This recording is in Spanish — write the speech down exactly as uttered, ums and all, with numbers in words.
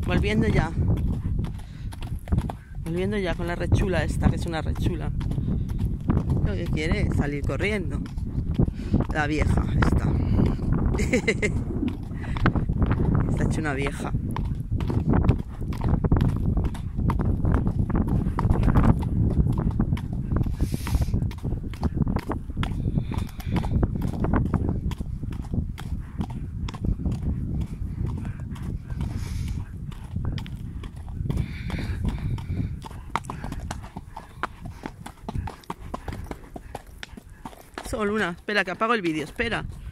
Volviendo ya. Volviendo ya con la rechula esta, que es una rechula. Lo que quiere es salir corriendo. La vieja esta. Está hecha una vieja. Solo una. Espera, que apago el vídeo. Espera.